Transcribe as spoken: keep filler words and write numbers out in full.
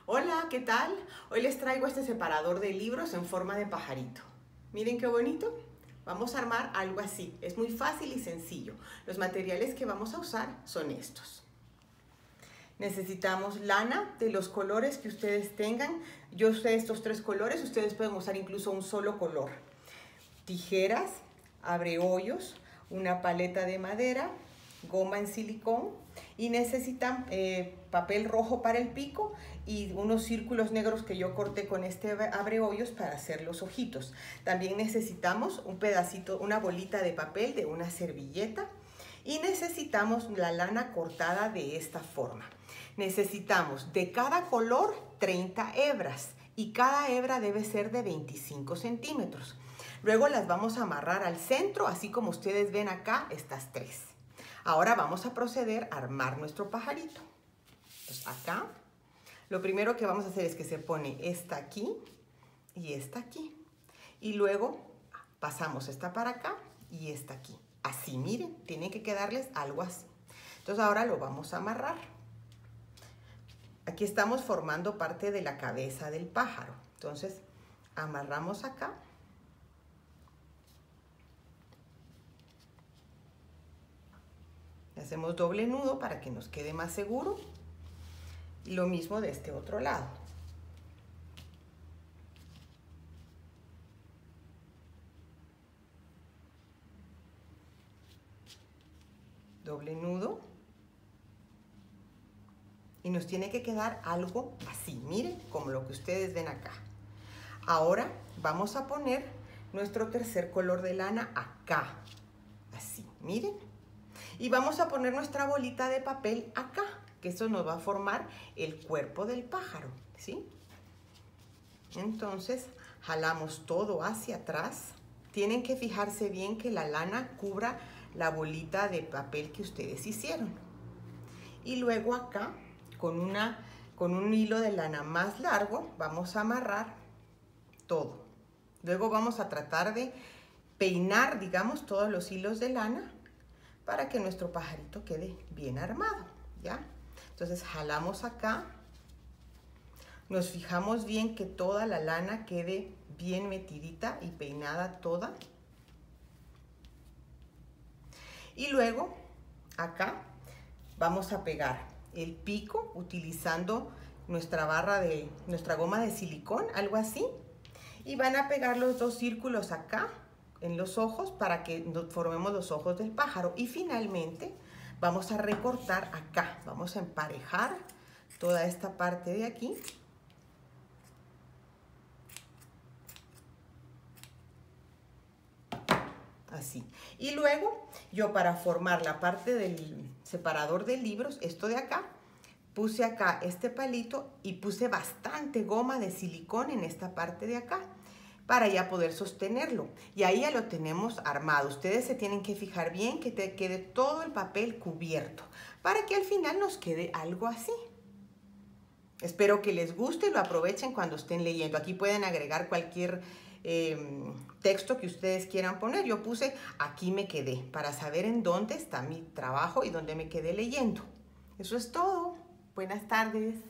Hola, ¿qué tal? Hoy les traigo este separador de libros en forma de pajarito. Miren qué bonito. Vamos a armar algo así. Es muy fácil y sencillo. Los materiales que vamos a usar son estos. Necesitamos lana de los colores que ustedes tengan. Yo usé estos tres colores. Ustedes pueden usar incluso un solo color. Tijeras, abrehoyos, una paleta de madera, goma en silicón y necesitan eh, papel rojo para el pico y unos círculos negros que yo corté con este abrehoyos para hacer los ojitos. También necesitamos un pedacito, una bolita de papel de una servilleta y necesitamos la lana cortada de esta forma. Necesitamos de cada color treinta hebras y cada hebra debe ser de veinticinco centímetros. Luego las vamos a amarrar al centro, así como ustedes ven acá, estas tres. Ahora vamos a proceder a armar nuestro pajarito. Entonces acá, lo primero que vamos a hacer es que se pone esta aquí y esta aquí. Y luego pasamos esta para acá y esta aquí. Así, miren, tiene que quedarles algo así. Entonces ahora lo vamos a amarrar. Aquí estamos formando parte de la cabeza del pájaro. Entonces amarramos acá. Hacemos doble nudo para que nos quede más seguro. Y lo mismo de este otro lado. Doble nudo. Y nos tiene que quedar algo así, miren, como lo que ustedes ven acá. Ahora vamos a poner nuestro tercer color de lana acá. Así, miren. Y vamos a poner nuestra bolita de papel acá, que eso nos va a formar el cuerpo del pájaro, ¿sí? Entonces, jalamos todo hacia atrás. Tienen que fijarse bien que la lana cubra la bolita de papel que ustedes hicieron. Y luego acá, con, una, con un hilo de lana más largo, vamos a amarrar todo. Luego vamos a tratar de peinar, digamos, todos los hilos de lana para que nuestro pajarito quede bien armado, ¿ya? Entonces jalamos acá, nos fijamos bien que toda la lana quede bien metidita y peinada toda. Y luego acá vamos a pegar el pico utilizando nuestra barra de, nuestra goma de silicón, algo así. Y van a pegar los dos círculos acá en los ojos para que formemos los ojos del pájaro. Y finalmente vamos a recortar acá. Vamos a emparejar toda esta parte de aquí. Así. Y luego yo, para formar la parte del separador de libros, esto de acá, puse acá este palito y puse bastante goma de silicón en esta parte de acá, para ya poder sostenerlo. Y ahí ya lo tenemos armado. Ustedes se tienen que fijar bien que te quede todo el papel cubierto, para que al final nos quede algo así. Espero que les guste y lo aprovechen cuando estén leyendo. Aquí pueden agregar cualquier eh, texto que ustedes quieran poner. Yo puse "aquí me quedé", para saber en dónde está mi trabajo y dónde me quedé leyendo. Eso es todo. Buenas tardes.